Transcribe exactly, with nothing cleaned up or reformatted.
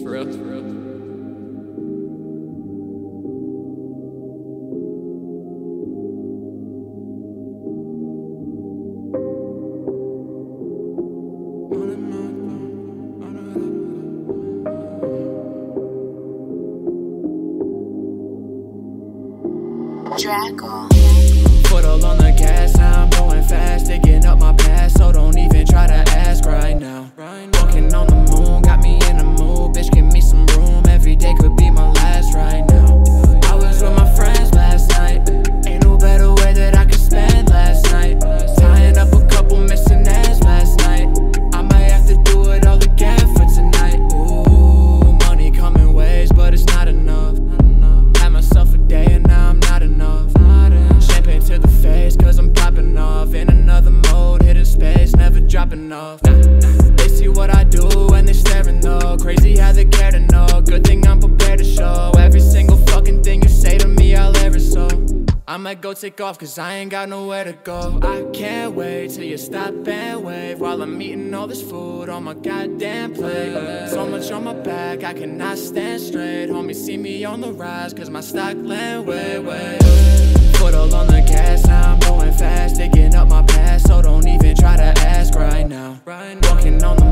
For real, for real. Drago. Foot all on the gas, now I'm going fast, digging up my past, so don't even try to ask right now. Walking on the moon, got me in the mood, bitch, give me some room, every day could be my last right now. I was with my friends last night, ain't no better way that I could spend last night. Tying up a couple missing ends last night, I might have to do it all again for tonight. Ooh, money coming waves, but it's not enough. Had myself a day and now I'm not enough. Champagne to the face, cause I'm popping off. In another mode, hitting space, never dropping off. They see what I do and they staring though. Crazy how they care to know. Good thing I'm prepared to show. Every single fucking thing you say to me, I'll ever so. I might go take off cause I ain't got nowhere to go. I can't wait till you stop and wave while I'm eating all this food on my goddamn plate. So much on my back, I cannot stand straight. Homie, see me on the rise cause my stock land way, way. Foot all on the gas, now I'm going fast, digging up my past, so don't even try to ask right now. Walking on the